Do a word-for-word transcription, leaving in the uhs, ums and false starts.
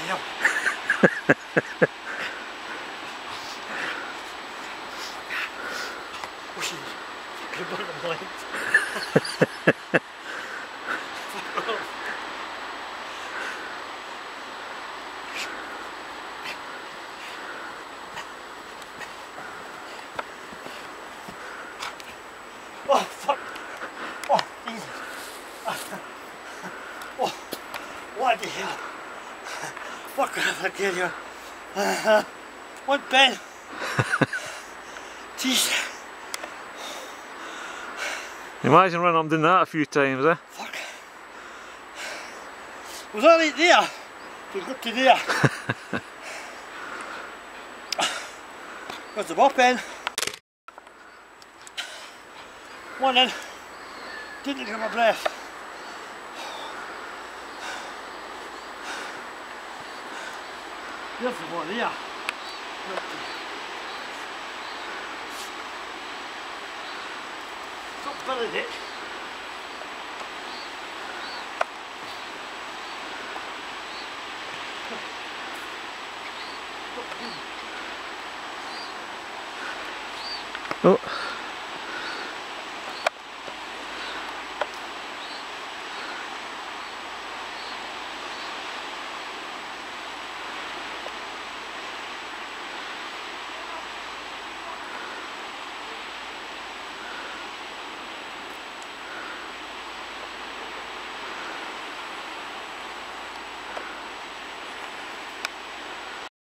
hell. Wish he could have done it Oh fuck! Oh Jesus! Oh, what the hell? What can I get here? Uh, what Ben? Jeez! Imagine running up and doing that a few times, eh? Fuck! Was that right there? We got to there. Where's the bop Ben? One in. Didn't get my breath. There's the one there. Stop Benedict.